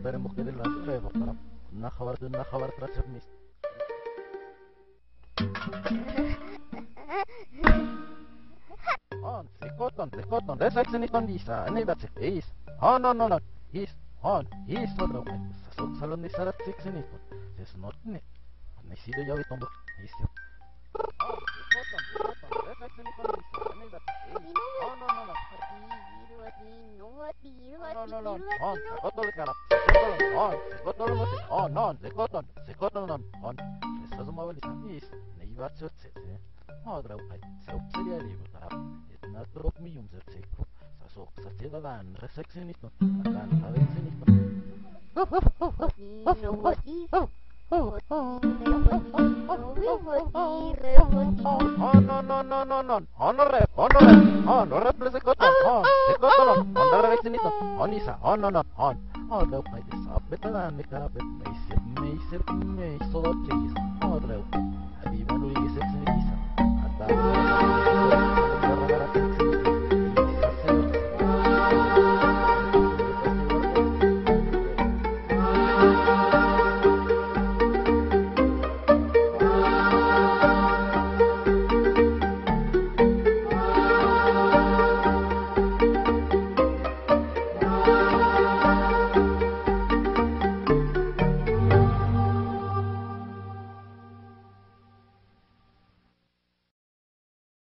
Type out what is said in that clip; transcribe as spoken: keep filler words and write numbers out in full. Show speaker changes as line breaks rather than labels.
esperemos que de la prueba para una jabar de una jabar tras el mis. On, sekoton, sekoton, resaksi ni kondisa, ne bat se is. On, on, on, on, is, on, is, otro, sasok salon ni sarat siksi ni kon. Ses not ne. Ne sido ya vitombo, is yo. On, sekoton, sekoton, resaksi ni kondisa, ne bat se is. On, on, on, on. No, no, no, on, sekoton kara, sekoton, on, sekoton mo se, on, on, sekoton, sekoton, on, on. Esas mo valisa is, ne bat se se. Otra upay, sa upsaya libo tarap, et na drop mi yung zertseko, sa sok sa tiralan, reseksinit no, akan tareksinit no. Oh no no no no no, on rep, on rep, on rep le sekoton, on, sekoton on, on tareksinit no, on isa, on on on, on. Otra upay, sa betalan, me karapet, me isip, me isip, me isodot chis, otra upay.